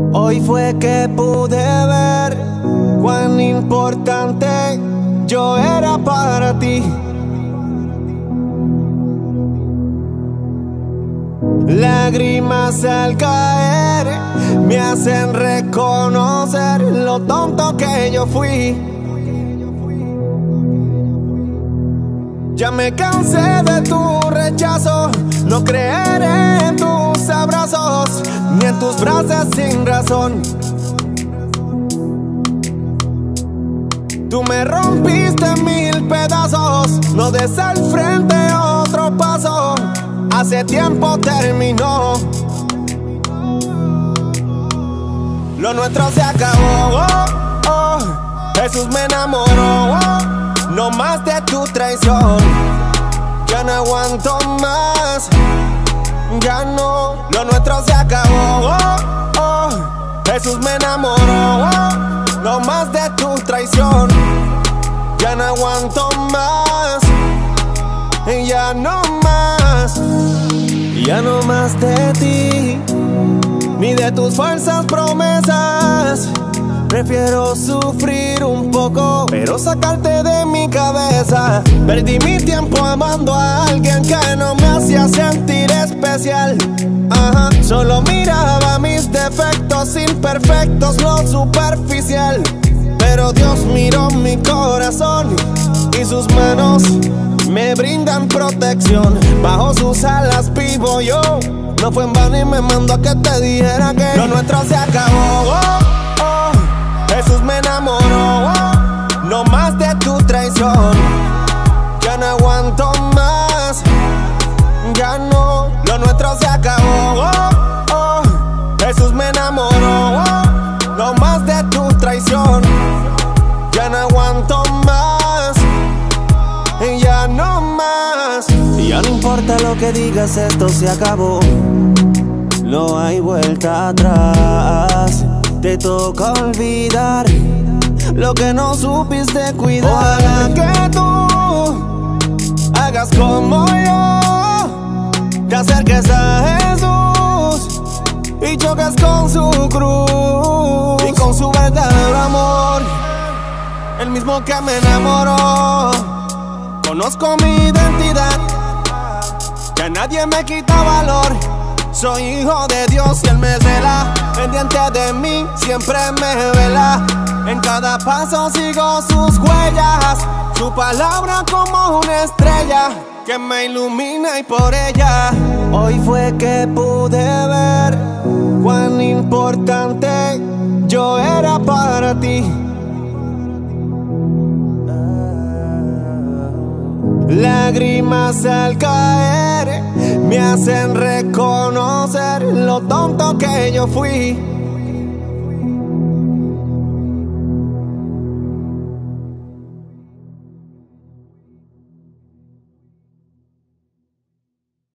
Hoy fue que pude ver cuán importante yo era para ti. Lágrimas al caer me hacen reconocer lo tonto que yo fui. Ya me cansé de tu rechazo, no creeré en tus abrazos, ni en tus brazos sin razón. Tú me rompiste en 1000 pedazos, no des al frente otro paso, hace tiempo terminó. Lo nuestro se acabó, oh, oh. Jesús me enamoró, oh. No más de tu traición. Ya no aguanto más, ya no. Lo nuestro se acabó, oh, oh. Jesús me enamoró, oh. No más de tu traición. Ya no aguanto más, ya no más. Ya no más de ti, ni de tus falsas promesas. Prefiero sufrir un poco, pero sacarte de mi cabeza. Perdí mi tiempo amando a alguien que no me hacía sentir especial. Ajá. Solo miraba mis defectos imperfectos, lo superficial. Pero Dios miró mi corazón y sus manos me brindan protección. Bajo sus alas vivo yo. No fue en vano y me mandó a que te dijera que lo nuestro se acabó, oh, oh. Jesús me enamoró, oh. No más de tu traición. Ya no aguanto más, ya no. Lo nuestro se acabó, oh, oh. Jesús me enamoró, oh. No más de tu traición. Ya no aguanto más, ya no más. Ya no importa lo que digas, esto se acabó. No hay vuelta atrás. Te toca olvidar lo que no supiste cuidar. Ojalá que tú hagas como yo, te acerques a Jesús y choques con su cruz y con su verdadero amor, el mismo que me enamoró. Conozco mi identidad, ya nadie me quita valor. Soy hijo de Dios y Él me cela, pendiente de mí, siempre me vela. En cada paso sigo sus huellas, su palabra como una estrella que me ilumina y por ella. Hoy fue que pude ver cuán importante yo era para ti. Lágrimas al caer me hacen reconocer lo tonto que yo fui.